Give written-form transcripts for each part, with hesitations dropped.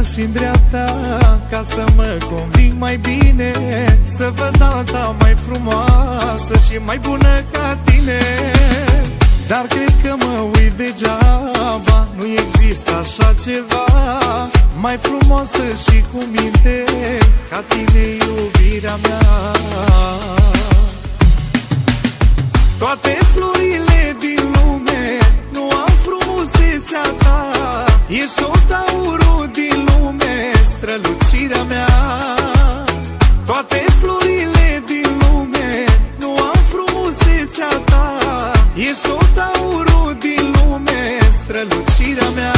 și-n dreapta, ca să mă conving mai bine, să văd alta mai frumoasă și mai bună ca tine. Dar cred că mă uit degeaba, nu există așa ceva mai frumoasă și cu minte ca tine, iubirea mea. Toate florile din lume nu au frumusețea ta, ești tot aurul din lume, strălucirea mea. Toate florile din lume nu au frumusețea ta, ești tot aurul din lume, strălucirea mea.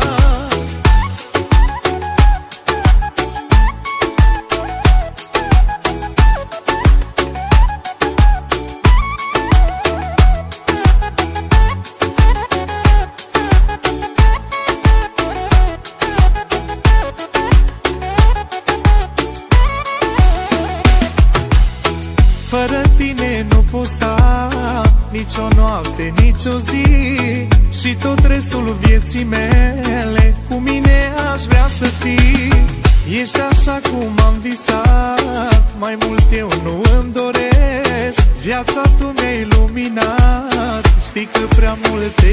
Fără tine nu pot sta nici o noapte, nici o zi, și tot restul vieții mele cu mine aș vrea să fii. Ești așa cum am visat, mai mult eu nu îmi doresc. Viața tu mi-ai luminat, știi că prea mult te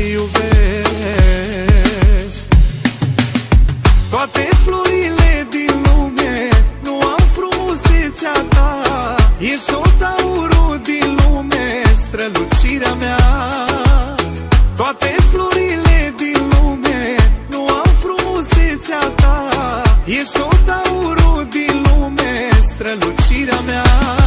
iubesc. Toate florile din lume nu au frumusețea ta, ești tot aurul din lume, strălucirea mea. Toate florile din lume nu au frumusețea ta, ești tot aurul din lume, strălucirea mea.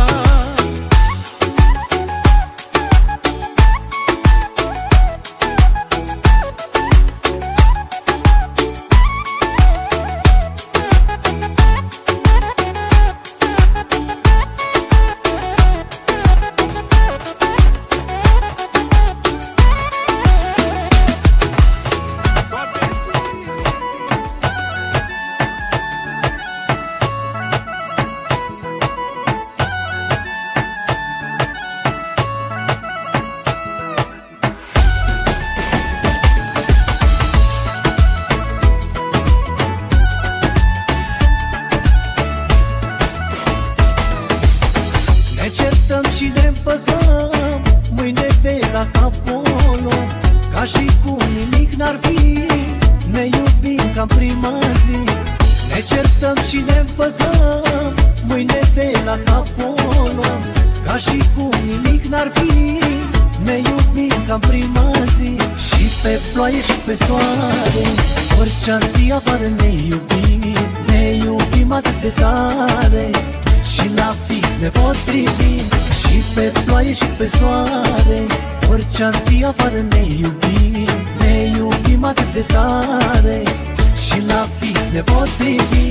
Ne certăm și ne împăcăm mâine de la Apollo, ca și cum nimic n-ar fi, ne iubim ca în prima zi. Ne certăm și ne împăcăm mâine de la Apollo, ca și cum nimic n-ar fi, ne iubim ca în prima zi. Și pe ploaie și pe soare, orice-ar fi afară ne iubim, ne iubim atât de tare și la fix ne potrivim. Și pe ploaie și pe soare, orice-ar fi afară ne iubim, ne iubim atât de tare și la fix ne potrivim.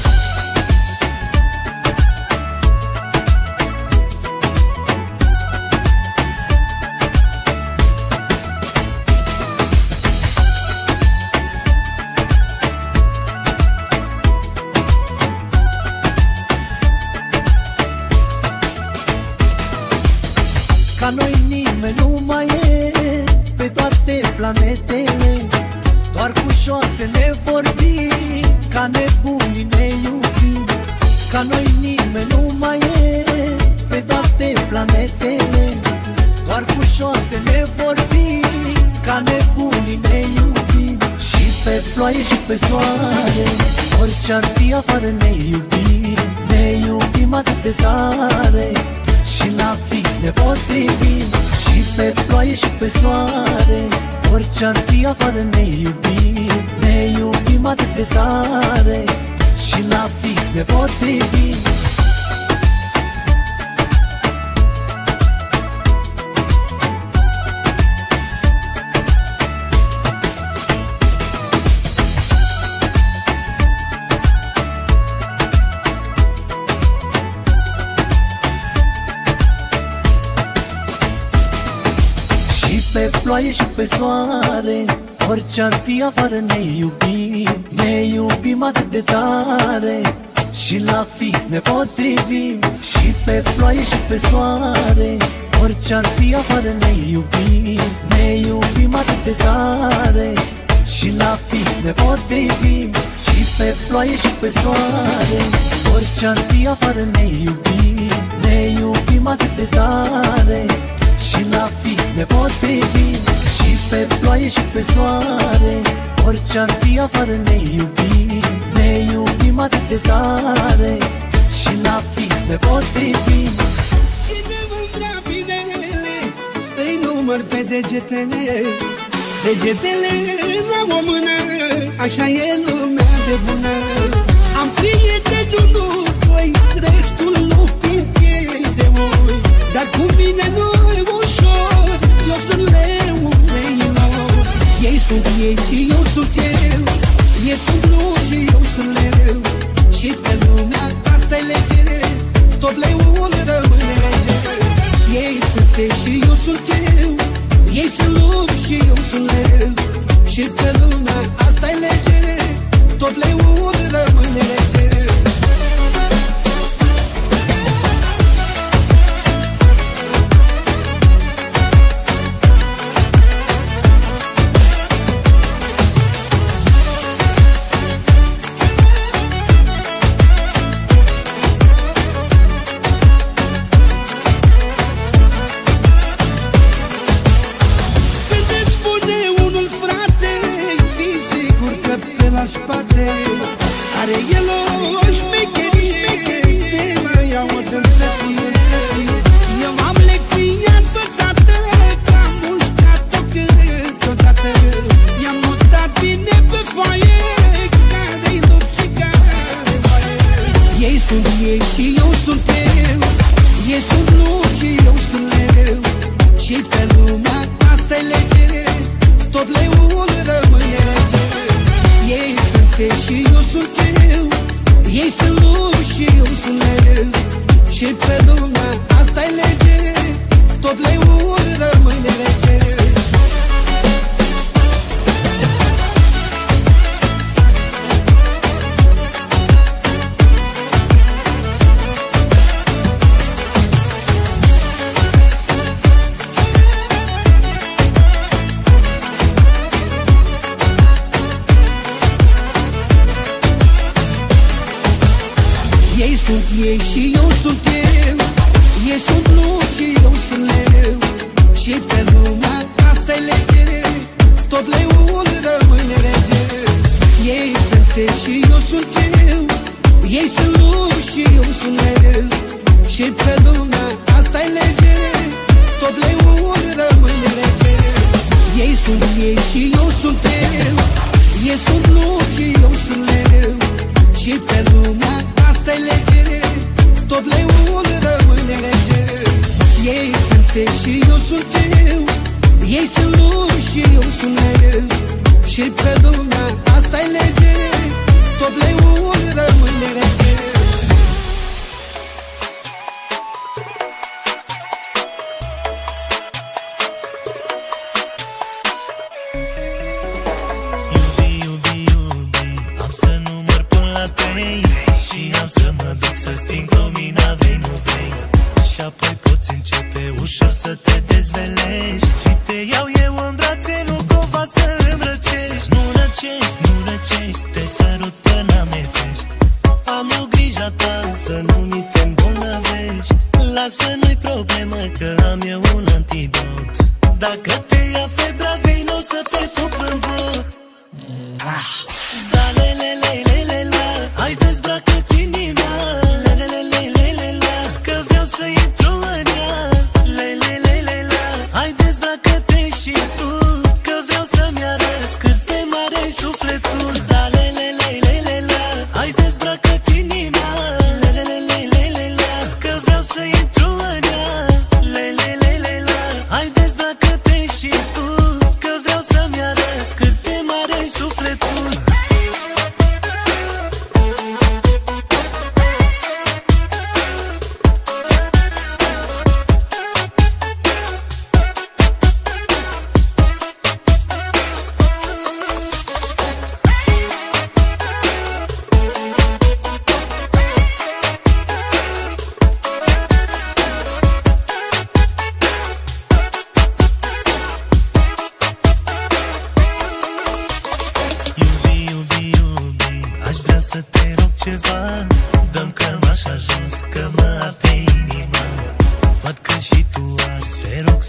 Ca noi nimeni nu mai e pe toate planetele, doar cu șoapte ne vorbim, ca nebunii ne iubim. Ca noi nimeni nu mai e pe toate planetele, doar cu șoapte ne vorbim, ca nebunii ne iubim. Și pe ploaie și pe soare, orice-ar fi afară ne iubim, ne iubim atât de tare și la fix ne potrivim. Și pe ploaie și pe soare, orice-ar fi afară ne iubim, ne iubim atât de tare și la fix ne potrivim. Pe ploaie și pe soare, orice-ar fi afară ne iubim, ne iubim atât de tare și la fix ne potrivim. Și pe ploaie și pe soare, orice-ar fi afară ne iubim, ne iubim atât de tare și la fix ne potrivim. Și pe ploaie și pe soare, orice-ar fi afară ne iubim, ne iubim atât de tare și la fix ne potrivim. Și pe ploaie și pe soare, orice-ar fi afară ne iubim, ne iubim atât de tare și la fix ne potrivim. Cine mă vrea binele, îi număr pe degetele, degetele la o mână, așa e lumea de bună. Am prieteni unul, doi, restul lupi în piei de oi, dar cu mine nu e ușor, eu sunt leul meilor. Ei sunt ei și eu sunt eu, ei sunt luni și eu sunt leu, și pe lumea asta e lege, tot leul rămâne rege. Ei sunt ei și eu sunt eu, ei sunt luni și eu sunt leu, și pe lumea asta e lege, tot leul rămâne rege. Spate are el o șmecherie, de mai iau o dântăție. Eu am lecția învățată, că am mușcat-o câteodată. I-am notat bine pe foaie, care-i loc și care-i foaie. Ei sunt ei și eu sunt eu, ei sunt luni și eu sunt leu, și pe lumea asta-i lege, tot leul rămâne rege. Ei sunt ei și eu sunt eu, ei sunt luni și eu sunt leu, și pe lumea asta-i lege, tot leul rămâne rege. Ei sunt ei și eu sunt eu, ei sunt luni și eu sunt leu, și pe lumea asta-i lege, tot leul rămâne rege. Ei sunt ei și eu sunt eu, ei sunt luni și eu sunt leu, și pe lumea asta-i lege, tot leul rămâne rege. Ei sunt ei și eu sunt eu, ei sunt luni și eu sunt leu, și pe lumea asta-i lege, tot leul rămâne rege. Ei sunt ei și eu sunt eu, ei sunt luni și eu sunt leu, și pe lumea asta-i lege, tot leul rămâne rege. Și am să mă duc să sting lumina, vei, nu vei. Și apoi poți începe ușor să te dezvelești, și te iau eu în brațe, nu cumva să îmi răcești. Nu răcești, nu răcești, te sărut până amețești. Am eu grija ta să nu mi te îmbolnăvești. Lasă, nu-i problemă că am eu un antidot. Dacă te ia febra, vei, n-o să te pup în bot. Da, le-le-le-le-le-la, hai dezbracă-ți inima, le-le-le-le-le-la, că vreau să intru în ea. Le-le-le-le-la, hai dezbracă-te și tu, că vreau să-mi arăt cât de mare-i sufletul. Da, le-le-le-le-le-la, hai dezbracă-ți inima, le-le-le-le-le-la, că vreau să intru în ea. Le-le-le-le-la, hai dezbracă-te și tu, că vreau să-mi arăt cât de mare-i sufletul.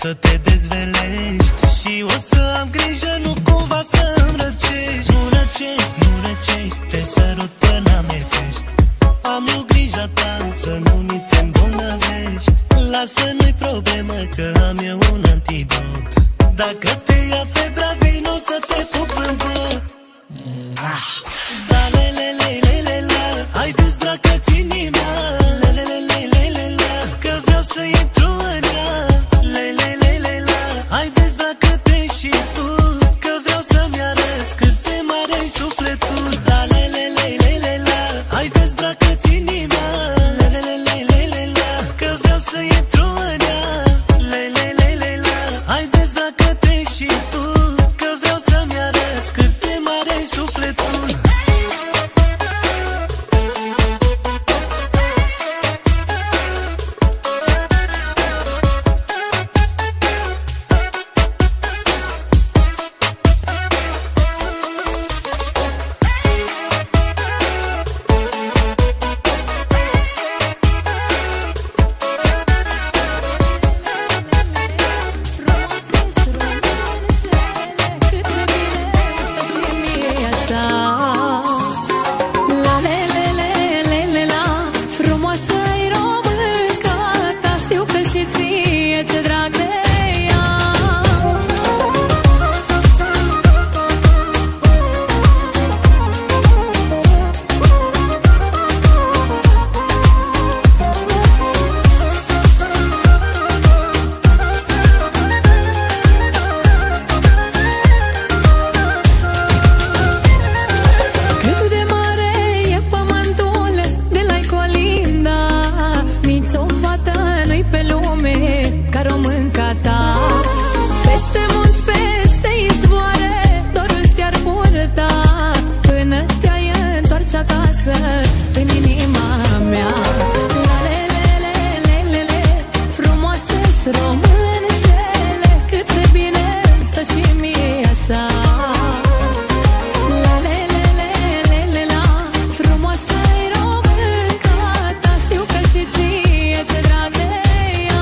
să te dezvelești și o să am grijă, nu cumva să îmi răcești. Nu răcești, nu răcești, te sărut până amețești. Am eu grija ta să nu ni te îmbolnăvești. Lasă, nu-i problemă că am eu un antidot. Dacă te ia febra, vino să te pup în bot. Da, le-le-le-le-le-la, hai dezbracă-ți inima. Le-le-le-le-le-le-la, că vreau să intru în ea. Le-le-le-le-le-la, hai dezbracă-te și tu, că vreau să-mi arăt cât de mare-i sufletul. Da, le-le-le-le-le-la, hai dezbracă-ți inima. Le-le-le-le-le-la, că vreau să intru în ea. Le-le-le-le-la, hai dezbracă-te și tu, că vreau să-mi arăt cât de mare-i sufletul. În inima mea, la le-le-le-le-le, frumoase-s româncele, cât de bine stă și mie așa. La le-le-le-le-le-la, frumoasă-i românca ta, știu că și ție ți-e drag de ea.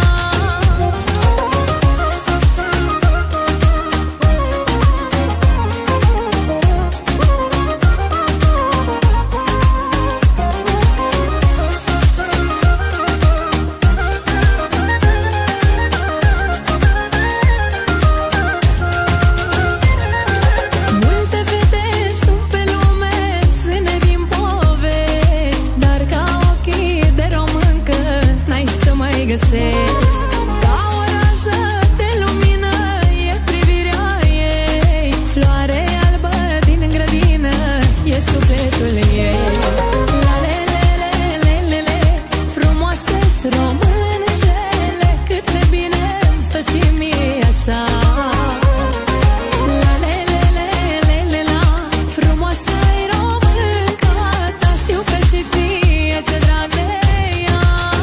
Ca o rază de lumină e privirea ei, floare albă din grădină e sufletul ei. La le-le-le-le-le, frumoase-s româncele, cât de bine îmi stă și mie așa. La le-le-le-le-le-la, frumoasă-i românca ta, știu că și ție ți-e drag de ea.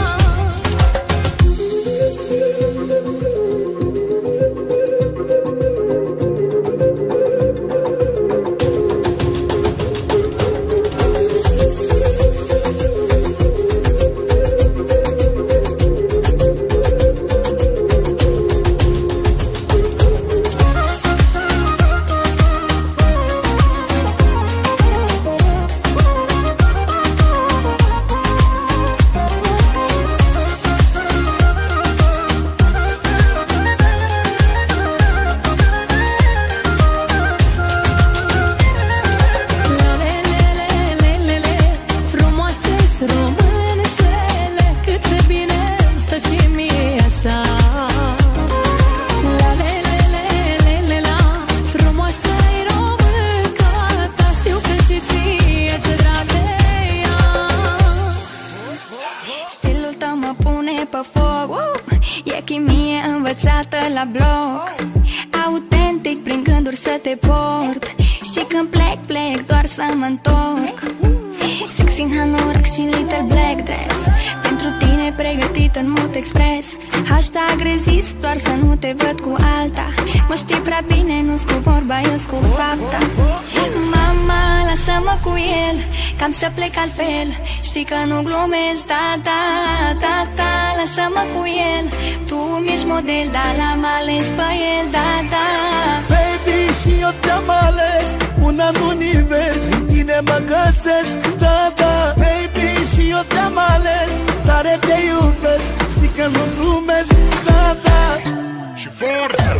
La bloc, autentic, prin gânduri să te port. Și când plec doar să mă întorc. Sexy în hanorac și little black dress, pentru tine pregătit în mod express. Hashtag rezist, doar să nu te văd cu alta. Mă știi prea bine, nu-s cu vorba, eu-s cu fapta. Mama, lasă-mă cu el, cam să plec altfel. Știi că nu glumesc, da, da, da, da. Lasă-mă cu el, tu mi-ești model, dar l-am ales pe el, da, da. Baby, și eu te-am ales, una în univers, în tine mă găsesc, da, da. Baby, și eu te-am ales, tare te iubesc, știi că nu glumesc, da, da. Și forță!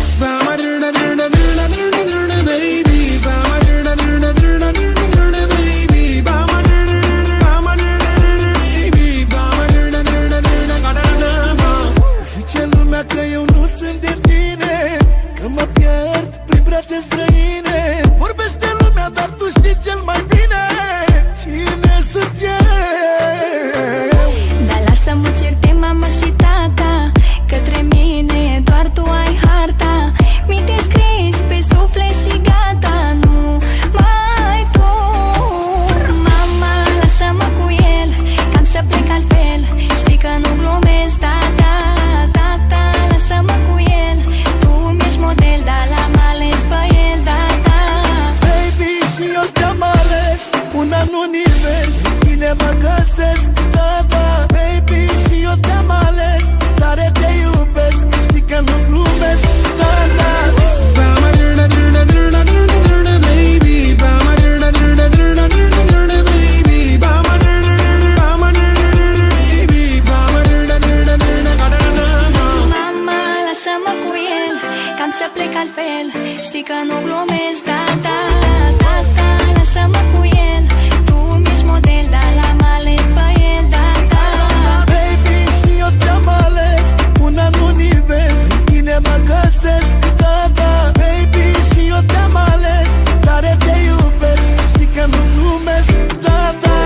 Zice lumea că eu nu sunt de tine, că mă pierd prin brațe străine. Vorbește lumea, dar tu știi cel mai bine cine sunt eu. Dar lasă-mă certe mama și tata, către mine doar tu ai harta. Mi te scris pe suflet și gata, nu mai tur. Mama, lasă-mă cu el, cam să plec altfel. Știi că nu glumesc, tata, tata. Lasă-mă cu el, tu mi-ești model, dar l-am ales pe el, tata. Baby, și eu te-am ales, una în univers, în tine mă găsesc, da, da. Baby, și eu te-am ales, tare te iubesc, știi că nu glumesc, da, da. Mama, lasă-mă cu el, cam să plec altfel. Știi că nu glumesc, da, da, da, da. Lasă-mă cu el, tu mi-ești model, dar l-am ales pe el, da, da. Baby, și eu te-am ales, una în univers, în tine mă găsesc, da, da. Baby, și eu te-am ales, tare te iubesc, știi că nu glumesc, da, da.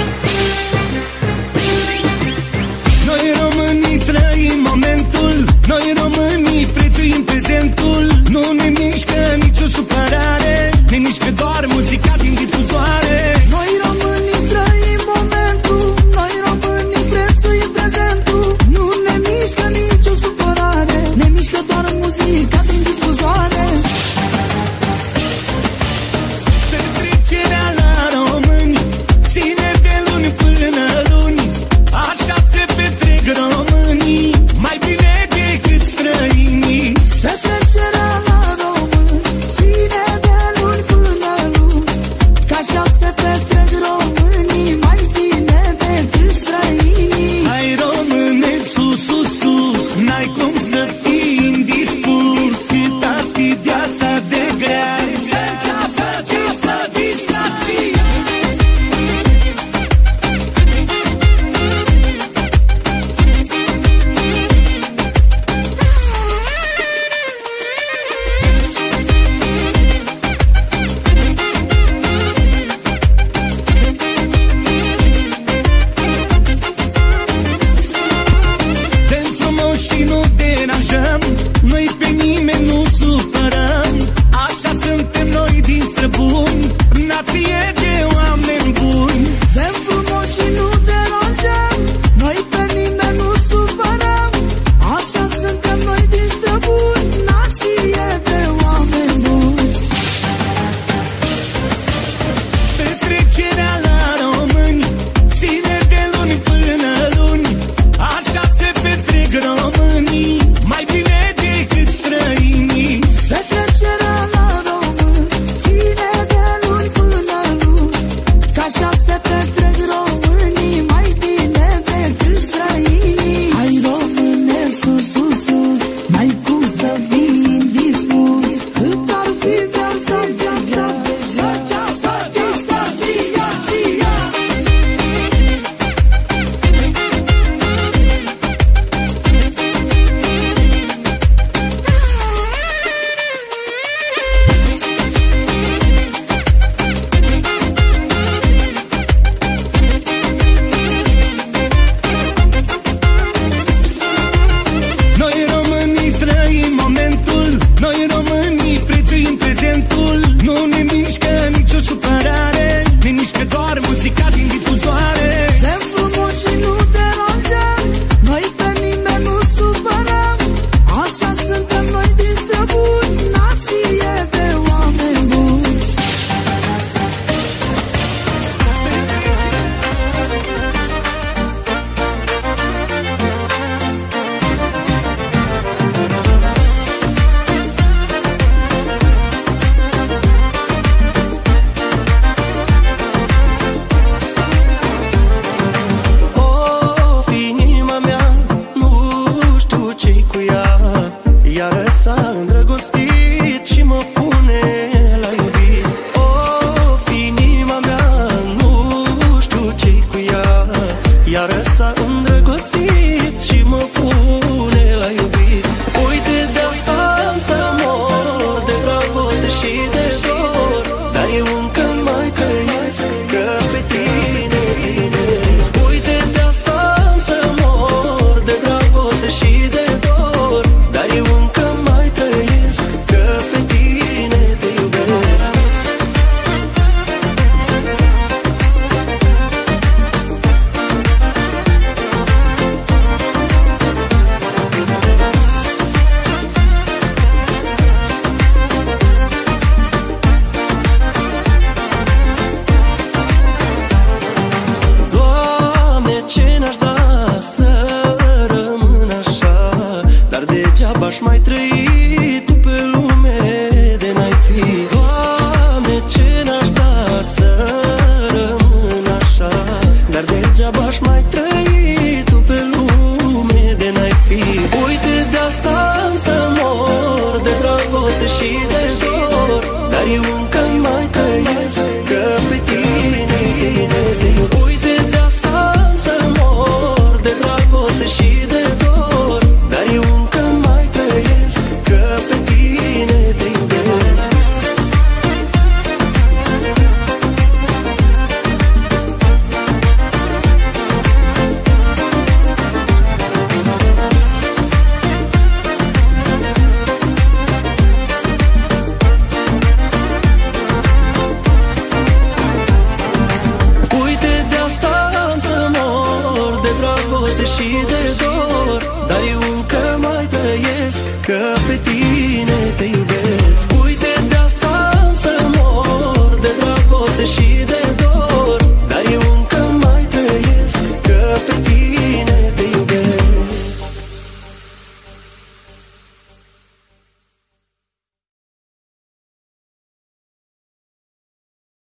Noi românii trăim momentul, seară s-a îndrăgostit și mă pune la iubit. Uite, de asta am să mor de dragoste și de dor, dar eu încă mai trăiesc, că pe tine iubesc. Uite, de asta am să mor de dragoste și de dor, dar eu încă mai trăiesc, că pe tine te iubesc. Aș mai trăi tu pe lume de n-ai fi. Doamne, ce n-aș da să rămân așa, dar degeaba aș mai trăi tu pe lume de n-ai fi. Uite, de asta am să mor de dragoste și de dor, dar eu